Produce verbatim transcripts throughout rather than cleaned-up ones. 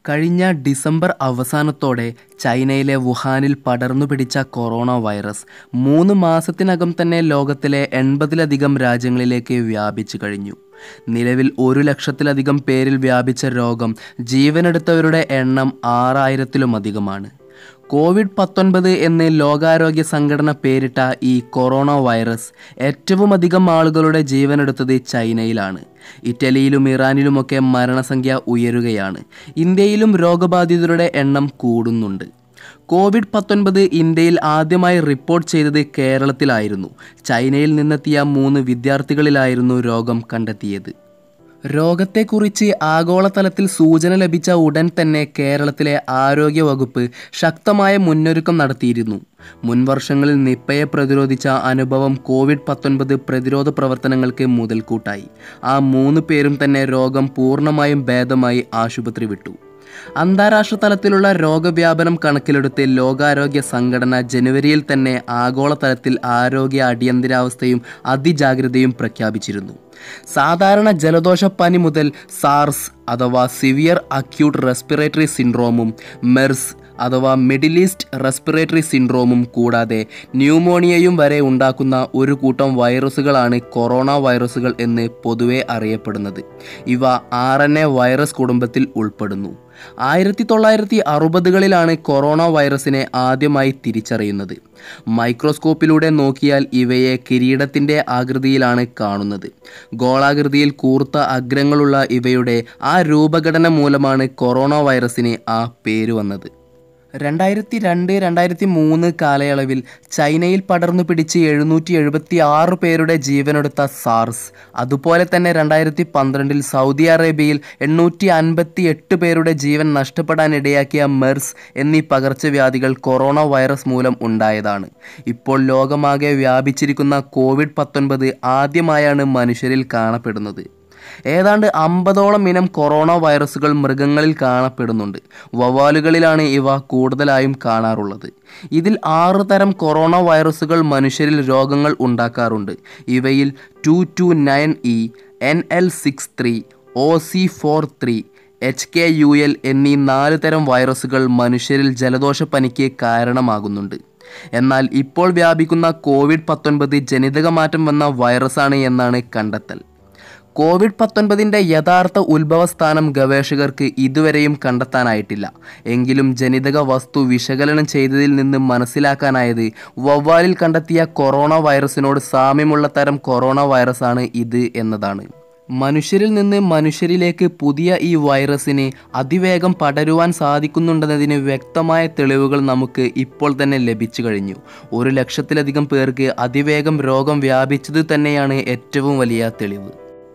കഴിഞ്ഞ ഡിസംബർ അവസാനത്തോടെ ചൈനയിലെ വുഹാനിൽ പടർന്നു പിടിച്ച കൊറോണ വൈറസ് മൂന്ന് മാസത്തിനകം തന്നെ ലോകത്തിലെ എൺപതിലധികം രാജ്യങ്ങളിലേക്ക് വ്യാപിച്ചു കഴിഞ്ഞു. നിലവിൽ ഒരു ലക്ഷത്തിലധികം പേരിൽ വ്യാപിച്ച രോഗം ജീവനെടുത്തവരുടെ എണ്ണം ആറായിരത്തിലുമധികമാണ്. കോവിഡ് പത്തൊൻപത് എന്ന് ലോകാരോഗ്യ സംഘടന പേരിട്ട ഈ കൊറോണ വൈറസ് ഏറ്റവുമധികം ആളുകളുടെ ജീവനെടുത്തത് ചൈനയിലാണ്. ഇറ്റലിയിലും ഇറാനിലുമൊക്കെ മരണസംഖ്യ ഉയരുകയാണ്. ഇന്ത്യയിലും രോഗബാധിതരുടെ എണ്ണം കൂടുന്നുണ്ട്. കോവിഡ് പത്തൊൻപത് ഇന്ത്യയിൽ ആദ്യമായി റിപ്പോർട്ട് ചെയ്തത് കേരളത്തിലായിരുന്നു. ചൈനയിൽ നിന്നെത്തിയ മൂന്ന് വിദ്യാർത്ഥികളിലായിരുന്നു രോഗം കണ്ടെത്തിയത്. രോഗത്തെക്കുറിച്ച് ആഗോളതലത്തിൽ സൂചന ലഭിച്ച ഉടൻ തന്നെ കേരളത്തിലെ ആരോഗ്യ വകുപ്പ് ശക്തമായ മുന്നൊരുക്കം നടത്തിയിരുന്നു. മുൻവർഷങ്ങളിൽ നിപ്പയെ പ്രതിരോധിച്ച അനുഭവം കോവിഡ് പത്തൊൻപത് പ്രതിരോധ പ്രവർത്തനങ്ങൾക്ക് മുതൽക്കൂട്ടായി. ആ മൂന്ന് പേരും തന്നെ രോഗം പൂർണ്ണമായും ഭേദമായി ആശുപത്രി വിട്ടു. അന്താരാഷ്ട്ര തലത്തിലുള്ള രോഗവ്യാപനം കണക്കിലെടുത്ത് ലോകാരോഗ്യ സംഘടന ജനുവരിയിൽ തന്നെ ആഗോളതലത്തിൽ ആരോഗ്യ അടിയന്തരാവസ്ഥയും അതിജാഗ്രതയും പ്രഖ്യാപിച്ചിരുന്നു. സാധാരണ ജലദോഷപ്പനി മുതൽ സാർസ് അഥവാ സിവിയർ അക്യൂട്ട് റെസ്പിറേറ്ററി സിൻഡ്രോമും മെർസ് അഥവാ മിഡിൽ ഈസ്റ്റ് റെസ്പിറേറ്ററി സിൻഡ്രോമും കൂടാതെ ന്യൂമോണിയയും വരെ ഉണ്ടാക്കുന്ന ഒരു കൂട്ടം വൈറസുകളാണ് കൊറോണ വൈറസുകൾ എന്ന് പൊതുവെ അറിയപ്പെടുന്നത്. ഇവ ആർ എൻ എ വൈറസ് കുടുംബത്തിൽ ഉൾപ്പെടുന്നു. ആയിരത്തി തൊള്ളായിരത്തി അറുപതുകളിലാണ് കൊറോണ വൈറസിനെ ആദ്യമായി തിരിച്ചറിയുന്നത്. മൈക്രോസ്കോപ്പിലൂടെ നോക്കിയാൽ ഇവയെ കിരീടത്തിൻ്റെ ആകൃതിയിലാണ് കാണുന്നത്. ഗോളാകൃതിയിൽ കൂർത്ത അഗ്രങ്ങളുള്ള ഇവയുടെ ആ രൂപഘടന മൂലമാണ് കൊറോണ വൈറസിന് ആ പേര് വന്നത്. രണ്ടായിരത്തി രണ്ട് രണ്ടായിരത്തി മൂന്ന് കാലയളവിൽ ചൈനയിൽ പടർന്നു പിടിച്ച് എഴുന്നൂറ്റി എഴുപത്തി ആറ് പേരുടെ ജീവനെടുത്ത സാർസ്, അതുപോലെ തന്നെ രണ്ടായിരത്തി പന്ത്രണ്ടിൽ സൗദി അറേബ്യയിൽ എണ്ണൂറ്റി അൻപത്തി എട്ട് പേരുടെ ജീവൻ നഷ്ടപ്പെടാനിടയാക്കിയ മെർസ് എന്നീ പകർച്ചവ്യാധികൾ കൊറോണ വൈറസ് മൂലം ഉണ്ടായതാണ്. ഇപ്പോൾ ലോകമാകെ വ്യാപിച്ചിരിക്കുന്ന കോവിഡ് പത്തൊൻപത് ആദ്യമായാണ് മനുഷ്യരിൽ കാണപ്പെടുന്നത്. ഏതാണ്ട് അമ്പതോളം ഇനം കൊറോണ വൈറസുകൾ മൃഗങ്ങളിൽ കാണപ്പെടുന്നുണ്ട്. വവ്വാലുകളിലാണ് ഇവ കൂടുതലായും കാണാറുള്ളത്. ഇതിൽ ആറ് തരം കൊറോണ വൈറസുകൾ മനുഷ്യരിൽ രോഗങ്ങൾ ഉണ്ടാക്കാറുണ്ട്. ഇവയിൽ two two nine E, N L six three, O C four three, H K U L എന്നീ നാല് തരം വൈറസുകൾ മനുഷ്യരിൽ ജലദോഷപ്പനിക്ക് കാരണമാകുന്നുണ്ട്. എന്നാൽ ഇപ്പോൾ വ്യാപിക്കുന്ന കോവിഡ് പത്തൊൻപത് ജനിതക മാറ്റം വന്ന വൈറസാണ് എന്നാണ് കണ്ടെത്തൽ. കോവിഡ് പത്തൊൻപതിൻ്റെ യഥാർത്ഥ ഉത്ഭവസ്ഥാനം ഗവേഷകർക്ക് ഇതുവരെയും കണ്ടെത്താനായിട്ടില്ല. എങ്കിലും ജനിതക വസ്തു വിശകലനം ചെയ്തതിൽ നിന്ന് മനസ്സിലാക്കാനായത് വവ്വാലിൽ കണ്ടെത്തിയ കൊറോണ വൈറസിനോട് സാമ്യമുള്ള തരം കൊറോണ വൈറസാണ് ഇത് എന്നതാണ്. മനുഷ്യരിൽ നിന്ന് മനുഷ്യരിലേക്ക് പുതിയ ഈ വൈറസിന് അതിവേഗം പടരുവാൻ സാധിക്കുന്നുണ്ടെന്നതിന് വ്യക്തമായ തെളിവുകൾ നമുക്ക് ഇപ്പോൾ തന്നെ ലഭിച്ചു കഴിഞ്ഞു. ഒരു ലക്ഷത്തിലധികം പേർക്ക് അതിവേഗം രോഗം വ്യാപിച്ചത് തന്നെയാണ് ഏറ്റവും വലിയ തെളിവ്.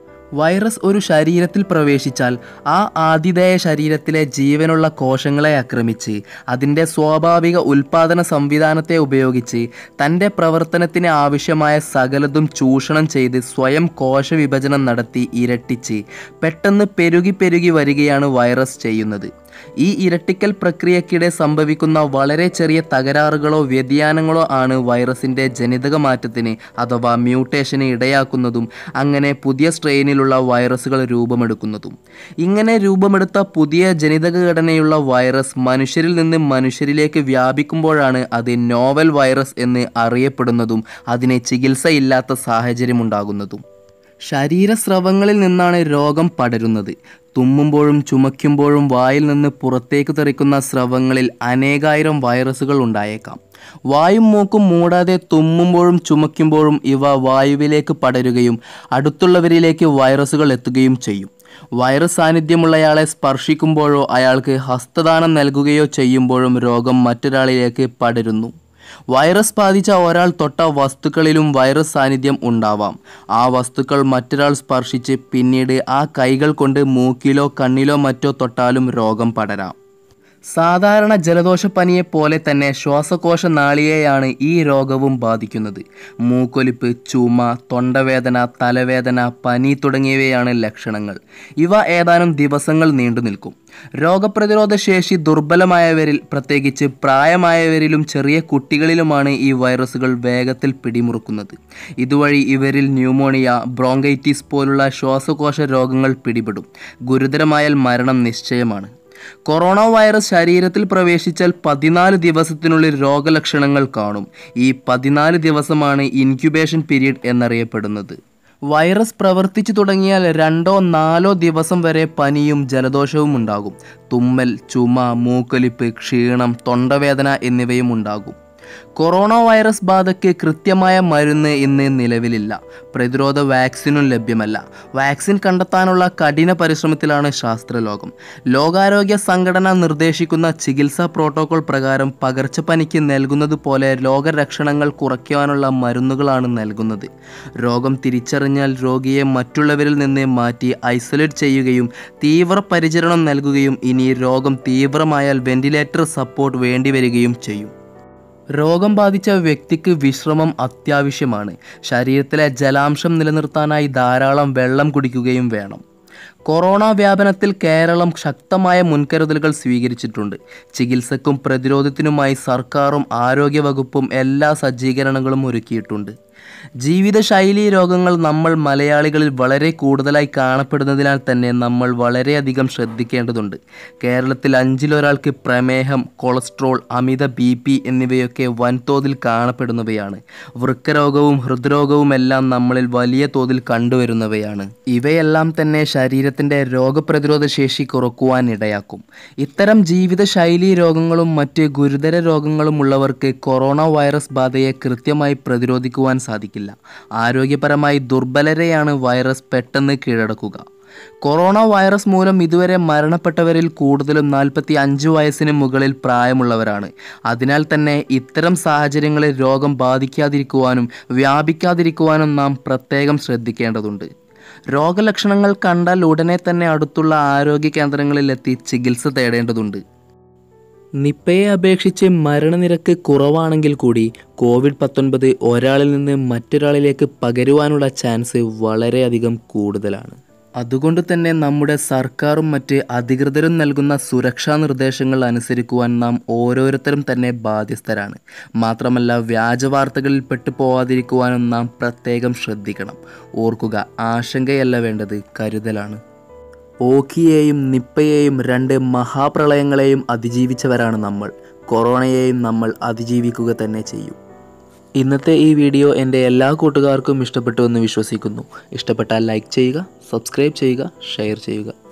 വൈറസ് ഒരു ശരീരത്തിൽ പ്രവേശിച്ചാൽ ആ ആതിഥേയ ശരീരത്തിലെ ജീവനുള്ള കോശങ്ങളെ ആക്രമിച്ച് അതിൻ്റെ സ്വാഭാവിക ഉൽപാദന സംവിധാനത്തെ ഉപയോഗിച്ച് തൻ്റെ പ്രവർത്തനത്തിന് ആവശ്യമായ സകലതും ചൂഷണം ചെയ്ത് സ്വയം കോശവിഭജനം നടത്തി ഇരട്ടിച്ച് പെട്ടെന്ന് പെരുകി പെരുകി വരികയാണ് വൈറസ് ചെയ്യുന്നത്. ഈ ഇരട്ടിക്കൽ പ്രക്രിയക്കിടെ സംഭവിക്കുന്ന വളരെ ചെറിയ തകരാറുകളോ വ്യതിയാനങ്ങളോ ആണ് വൈറസിൻ്റെ ജനിതക മാറ്റത്തിന് അഥവാ മ്യൂട്ടേഷന് ഇടയാക്കുന്നതും അങ്ങനെ പുതിയ സ്ട്രെയിനിലുള്ള വൈറസുകൾ രൂപമെടുക്കുന്നതും. ഇങ്ങനെ രൂപമെടുത്ത പുതിയ ജനിതക ഘടനയുള്ള വൈറസ് മനുഷ്യരിൽ നിന്ന് മനുഷ്യരിലേക്ക് വ്യാപിക്കുമ്പോഴാണ് അത് നോവൽ വൈറസ് എന്ന് അറിയപ്പെടുന്നതും അതിന് ചികിത്സയില്ലാത്ത സാഹചര്യമുണ്ടാകുന്നതും. ശരീരസ്രവങ്ങളിൽ നിന്നാണ് രോഗം പടരുന്നത്. തുമ്മുമ്പോഴും ചുമയ്ക്കുമ്പോഴും വായിൽ നിന്ന് പുറത്തേക്ക് തെറിക്കുന്ന സ്രവങ്ങളിൽ അനേകായിരം വൈറസുകൾ ഉണ്ടായേക്കാം. വായും മൂക്കും മൂടാതെ തുമ്മുമ്പോഴും ചുമയ്ക്കുമ്പോഴും ഇവ വായുവിലേക്ക് പടരുകയും അടുത്തുള്ളവരിലേക്ക് വൈറസുകൾ എത്തുകയും ചെയ്യും. വൈറസ് സാന്നിധ്യമുള്ളയാളെ സ്പർശിക്കുമ്പോഴോ അയാൾക്ക് ഹസ്തദാനം നൽകുകയോ ചെയ്യുമ്പോഴും രോഗം മറ്റൊരാളിലേക്ക് പടരുന്നു. വൈറസ് ബാധിച്ച ഒരാൾ തൊട്ട വസ്തുക്കളിലും വൈറസ് സാന്നിധ്യം ഉണ്ടാവാം. ആ വസ്തുക്കൾ മറ്റൊരാൾ സ്പർശിച്ച് പിന്നീട് ആ കൈകൾ കൊണ്ട് മൂക്കിലോ കണ്ണിലോ മറ്റോ തൊട്ടാലും രോഗം പടരാം. സാധാരണ ജലദോഷപ്പനിയെ പോലെ തന്നെ ശ്വാസകോശ നാളിയെയാണ് ഈ രോഗവും ബാധിക്കുന്നത്. മൂക്കൊലിപ്പ്, ചുമ, തൊണ്ടവേദന, തലവേദന, പനി തുടങ്ങിയവയാണ് ലക്ഷണങ്ങൾ. ഇവ ഏതാനും ദിവസങ്ങൾ നീണ്ടു നിൽക്കും. രോഗപ്രതിരോധ ശേഷി ദുർബലമായവരിൽ, പ്രത്യേകിച്ച് പ്രായമായവരിലും ചെറിയ കുട്ടികളിലുമാണ് ഈ വൈറസുകൾ വേഗത്തിൽ പിടിമുറുക്കുന്നത്. ഇതുവഴി ഇവരിൽ ന്യൂമോണിയ, ബ്രോങ്കൈറ്റിസ് പോലുള്ള ശ്വാസകോശ രോഗങ്ങൾ പിടിപെടും. ഗുരുതരമായാൽ മരണം നിശ്ചയമാണ്. കൊറോണ വൈറസ് ശരീരത്തിൽ പ്രവേശിച്ചാൽ പതിനാല് ദിവസത്തിനുള്ളിൽ രോഗലക്ഷണങ്ങൾ കാണും. ഈ പതിനാല് ദിവസമാണ് ഇൻക്യുബേഷൻ പീരീഡ് എന്നറിയപ്പെടുന്നത്. വൈറസ് പ്രവർത്തിച്ചു തുടങ്ങിയാൽ രണ്ടോ നാലോ ദിവസം വരെ പനിയും ജലദോഷവും ഉണ്ടാകും. തുമ്മൽ, ചുമ, മൂക്കൊലിപ്പ്, ക്ഷീണം, തൊണ്ടവേദന എന്നിവയും ഉണ്ടാകും. കൊറോണ വൈറസ് ബാധയ്ക്ക് കൃത്യമായ മരുന്ന് ഇന്ന് നിലവിലില്ല. പ്രതിരോധ വാക്സിനും ലഭ്യമല്ല. വാക്സിൻ കണ്ടെത്താനുള്ള കഠിന പരിശ്രമത്തിലാണ് ശാസ്ത്രലോകം. ലോകാരോഗ്യ സംഘടന നിർദ്ദേശിക്കുന്ന ചികിത്സാ പ്രോട്ടോകോൾ പ്രകാരം പകർച്ചപ്പനിക്ക് നൽകുന്നത് പോലെ രോഗലക്ഷണങ്ങൾ കുറയ്ക്കുവാനുള്ള മരുന്നുകളാണ് നൽകുന്നത്. രോഗം തിരിച്ചറിഞ്ഞാൽ രോഗിയെ മറ്റുള്ളവരിൽ നിന്ന് മാറ്റി ഐസൊലേറ്റ് ചെയ്യുകയും തീവ്ര പരിചരണം നൽകുകയും ഇനി രോഗം തീവ്രമായാൽ വെന്റിലേറ്റർ സപ്പോർട്ട് വേണ്ടിവരികയും ചെയ്യും. രോഗം ബാധിച്ച വ്യക്തിക്ക് വിശ്രമം അത്യാവശ്യമാണ്. ശരീരത്തിലെ ജലാംശം നിലനിർത്താനായി ധാരാളം വെള്ളം കുടിക്കുകയും വേണം. കൊറോണ വ്യാപനത്തിൽ കേരളം ശക്തമായ മുൻകരുതലുകൾ സ്വീകരിച്ചിട്ടുണ്ട്. ചികിത്സക്കും പ്രതിരോധത്തിനുമായി സർക്കാരും ആരോഗ്യവകുപ്പും എല്ലാ സജ്ജീകരണങ്ങളും ഒരുക്കിയിട്ടുണ്ട്. ജീവിതശൈലീ രോഗങ്ങൾ നമ്മൾ മലയാളികളിൽ വളരെ കൂടുതലായി കാണപ്പെടുന്നതിനാൽ തന്നെ നമ്മൾ വളരെയധികം ശ്രദ്ധിക്കേണ്ടതുണ്ട്. കേരളത്തിൽ അഞ്ചിലൊരാൾക്ക് പ്രമേഹം, കൊളസ്ട്രോൾ, അമിത ബി പി എന്നിവയൊക്കെ വൻതോതിൽ കാണപ്പെടുന്നവയാണ്. വൃക്കരോഗവും ഹൃദ്രോഗവും എല്ലാം നമ്മളിൽ വലിയ തോതിൽ കണ്ടുവരുന്നവയാണ്. ഇവയെല്ലാം തന്നെ ശരീരത്തിൻ്റെ രോഗപ്രതിരോധ ശേഷി കുറക്കുവാൻ ഇടയാക്കും. ഇത്തരം ജീവിതശൈലീ രോഗങ്ങളും മറ്റ് ഗുരുതര രോഗങ്ങളും ഉള്ളവർക്ക് കൊറോണ വൈറസ് ബാധയെ കൃത്യമായി പ്രതിരോധിക്കുവാൻ സാധിക്കില്ല. ആരോഗ്യപരമായി ദുർബലരെയാണ് വൈറസ് പെട്ടെന്ന് കീഴടക്കുക. കൊറോണ വൈറസ് മൂലം ഇതുവരെ മരണപ്പെട്ടവരിൽ കൂടുതലും നാൽപ്പത്തി അഞ്ച് വയസ്സിന് മുകളിൽ പ്രായമുള്ളവരാണ്. അതിനാൽ തന്നെ ഇത്തരം സാഹചര്യങ്ങളിൽ രോഗം ബാധിക്കാതിരിക്കുവാനും വ്യാപിക്കാതിരിക്കുവാനും നാം പ്രത്യേകം ശ്രദ്ധിക്കേണ്ടതുണ്ട്. രോഗലക്ഷണങ്ങൾ കണ്ടാൽ ഉടനെ തന്നെ അടുത്തുള്ള ആരോഗ്യ കേന്ദ്രങ്ങളിലെത്തി ചികിത്സ തേടേണ്ടതുണ്ട്. നിപ്പയെ അപേക്ഷിച്ച് മരണനിരക്ക് കുറവാണെങ്കിൽ കൂടി കോവിഡ് പത്തൊൻപത് ഒരാളിൽ നിന്ന് മറ്റൊരാളിലേക്ക് പകരുവാനുള്ള ചാൻസ് വളരെയധികം കൂടുതലാണ്. അതുകൊണ്ട് തന്നെ നമ്മുടെ സർക്കാരും മറ്റ് അധികൃതരും നൽകുന്ന സുരക്ഷാ നിർദ്ദേശങ്ങൾ അനുസരിക്കുവാൻ നാം ഓരോരുത്തരും തന്നെ ബാധ്യസ്ഥരാണ്. മാത്രമല്ല, വ്യാജ വാർത്തകളിൽ പെട്ടു പോവാതിരിക്കുവാനും നാം പ്രത്യേകം ശ്രദ്ധിക്കണം. ഓർക്കുക, ആശങ്കയല്ല വേണ്ടത്, കരുതലാണ്. ഓഖിയെയും നിപ്പയെയും രണ്ട് മഹാപ്രളയങ്ങളെയും അതിജീവിച്ചവരാണ് നമ്മൾ. കൊറോണയെയും നമ്മൾ അതിജീവിക്കുക തന്നെ ചെയ്യും. ഇന്നത്തെ ഈ വീഡിയോ എൻ്റെ എല്ലാ കൂട്ടുകാർക്കും ഇഷ്ടപ്പെട്ടു എന്ന് വിശ്വസിക്കുന്നു. ഇഷ്ടപ്പെട്ടാൽ ലൈക്ക് ചെയ്യുക, സബ്സ്ക്രൈബ് ചെയ്യുക, ഷെയർ ചെയ്യുക.